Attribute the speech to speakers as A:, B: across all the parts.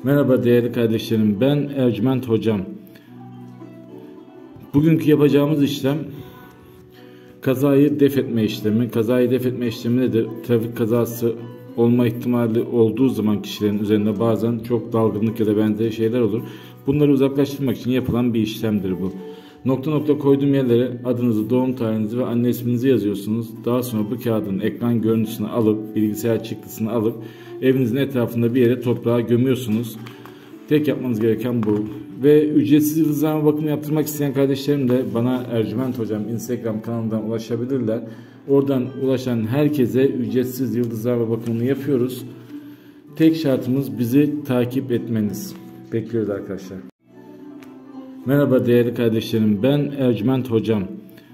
A: Merhaba değerli kardeşlerim, ben Ercüment Hocam. Bugünkü yapacağımız işlem kazayı def etme işlemi. Kazayı def etme işlemi nedir? Trafik kazası olma ihtimali olduğu zaman kişilerin üzerinde bazen çok dalgınlık ya da benzeri şeyler olur. Bunları uzaklaştırmak için yapılan bir işlemdir bu. Nokta nokta koyduğum yerlere adınızı, doğum tarihinizi ve anne isminizi yazıyorsunuz. Daha sonra bu kağıdın ekran görüntüsünü alıp, bilgisayar çıktısını alıp evinizin etrafında bir yere toprağa gömüyorsunuz. Tek yapmanız gereken bu. Ve ücretsiz yıldızlama bakımı yaptırmak isteyen kardeşlerim de bana Ercüment Hocam Instagram kanalından ulaşabilirler. Oradan ulaşan herkese ücretsiz yıldızlama bakımını yapıyoruz. Tek şartımız bizi takip etmeniz. Bekliyoruz arkadaşlar. Merhaba değerli kardeşlerim, ben Ercüment Hocam.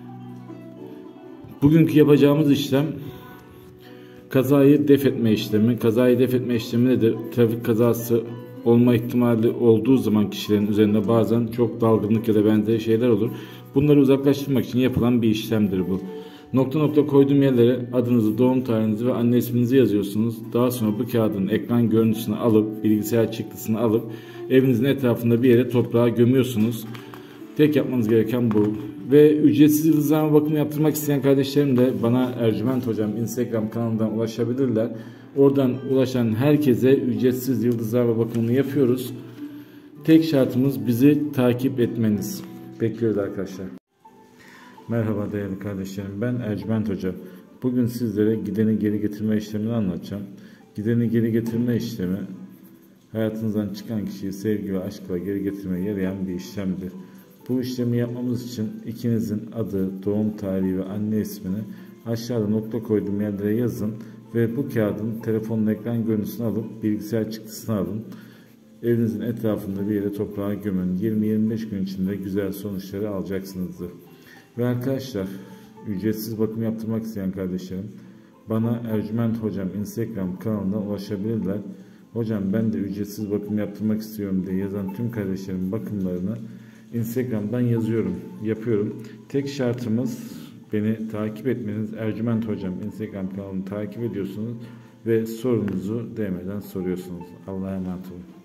A: Bugünkü yapacağımız işlem kazayı def etme işlemi. Kazayı def etme işlemi nedir? Trafik kazası olma ihtimali olduğu zaman kişilerin üzerinde bazen çok dalgınlık ya da benzeri şeyler olur. Bunları uzaklaştırmak için yapılan bir işlemdir bu. Nokta nokta koyduğum yerlere adınızı, doğum tarihinizi ve anne isminizi yazıyorsunuz. Daha sonra bu kağıdın ekran görüntüsünü alıp, bilgisayar çıktısını alıp evinizin etrafında bir yere toprağa gömüyorsunuz. Tek yapmanız gereken bu. Ve ücretsiz yıldızlama bakımı yaptırmak isteyen kardeşlerim de bana Ercüment Hocam Instagram kanalından ulaşabilirler. Oradan ulaşan herkese ücretsiz yıldızlama bakımını yapıyoruz. Tek şartımız bizi takip etmeniz. Bekliyoruz arkadaşlar. Merhaba değerli kardeşlerim, ben Ercüment Hoca. Bugün sizlere gideni geri getirme işlemini anlatacağım. Gideni geri getirme işlemi hayatınızdan çıkan kişiyi sevgi ve aşkla geri getirmeye yarayan bir işlemdir. Bu işlemi yapmamız için ikinizin adı, doğum tarihi ve anne ismini aşağıda nokta koyduğum yerlere yazın ve bu kağıdın telefonun ekran görüntüsünü alıp bilgisayar çıktısını alın. Evinizin etrafında bir yere toprağa gömün. 20-25 gün içinde güzel sonuçları alacaksınızdır. Ve arkadaşlar, ücretsiz bakım yaptırmak isteyen kardeşlerim bana Ercüment Hocam Instagram kanalından ulaşabilirler. Hocam ben de ücretsiz bakım yaptırmak istiyorum diye yazan tüm kardeşlerim bakımlarını Instagram'dan yapıyorum. Tek şartımız beni takip etmeniz. Ercüment Hocam Instagram kanalını takip ediyorsunuz ve sorunuzu DM'den soruyorsunuz. Allah'a emanet olun.